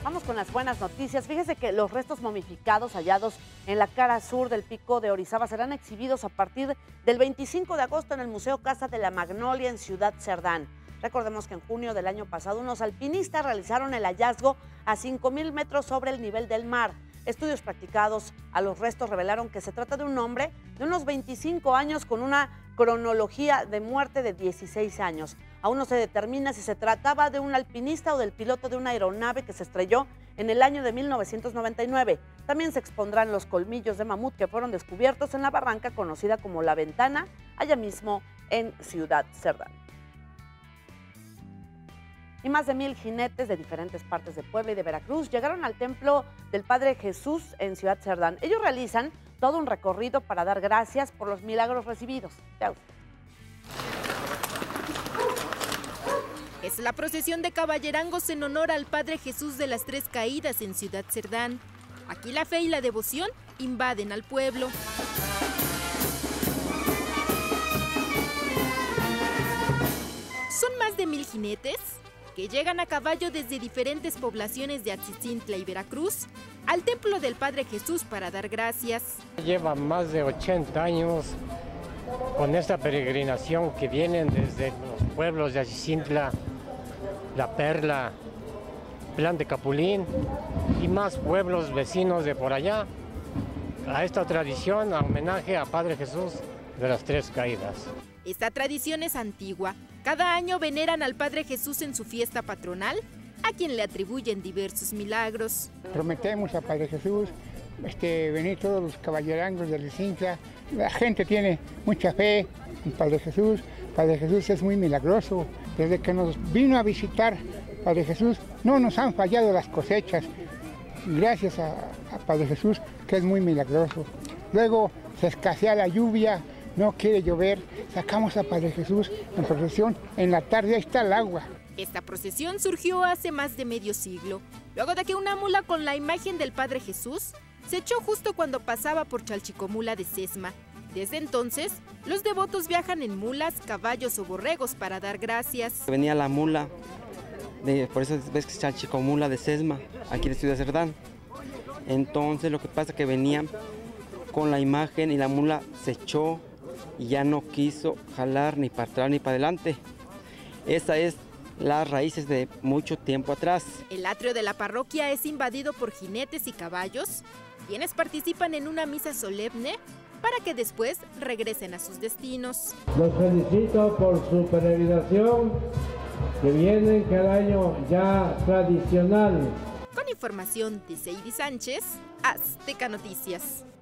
Vamos con las buenas noticias. Fíjese que los restos momificados hallados en la cara sur del pico de Orizaba serán exhibidos a partir del 25 de agosto en el Museo Casa de la Magnolia en Ciudad Cerdán. Recordemos que en junio del año pasado unos alpinistas realizaron el hallazgo a 5,000 metros sobre el nivel del mar. Estudios practicados a los restos revelaron que se trata de un hombre de unos 25 años con una cronología de muerte de 16 años. Aún no se determina si se trataba de un alpinista o del piloto de una aeronave que se estrelló en el año de 1999. También se expondrán los colmillos de mamut que fueron descubiertos en la barranca conocida como La Ventana, allá mismo en Ciudad Cerdán. Y más de 1,000 jinetes de diferentes partes de Puebla y de Veracruz llegaron al templo del Padre Jesús en Ciudad Cerdán. Ellos realizan todo un recorrido para dar gracias por los milagros recibidos. Chao. Es la procesión de caballerangos en honor al Padre Jesús de las Tres Caídas en Ciudad Cerdán. Aquí la fe y la devoción invaden al pueblo. Son más de 1,000 jinetes que llegan a caballo desde diferentes poblaciones de Atzintla y Veracruz al templo del Padre Jesús para dar gracias. Lleva más de 80 años con esta peregrinación que vienen desde los pueblos de Atzintla, La Perla, Plan de Capulín y más pueblos vecinos de por allá, a esta tradición, a homenaje a Padre Jesús de las Tres Caídas. Esta tradición es antigua. Cada año veneran al Padre Jesús en su fiesta patronal, a quien le atribuyen diversos milagros. Prometemos a Padre Jesús venir todos los caballerangos de Atzintla. La gente tiene mucha fe en Padre Jesús. Padre Jesús es muy milagroso. Desde que nos vino a visitar Padre Jesús, no nos han fallado las cosechas. Gracias a Padre Jesús, que es muy milagroso. Luego se escasea la lluvia, no quiere llover, sacamos a Padre Jesús en procesión, en la tarde ahí está el agua. Esta procesión surgió hace más de medio siglo, luego de que una mula con la imagen del Padre Jesús se echó justo cuando pasaba por Chalchicomula de Sesma. Desde entonces, los devotos viajan en mulas, caballos o borregos para dar gracias. Venía la mula, por eso ves que es Chalchicomula de Sesma, aquí en Ciudad Cerdán. Entonces lo que pasa es que venían con la imagen y la mula se echó y ya no quiso jalar ni para atrás ni para adelante. Esa es las raíces de mucho tiempo atrás. El atrio de la parroquia es invadido por jinetes y caballos, quienes participan en una misa solemne para que después regresen a sus destinos. Los felicito por su peregrinación, que vienen cada año ya tradicional. Con información de Seidy Sánchez, Azteca Noticias.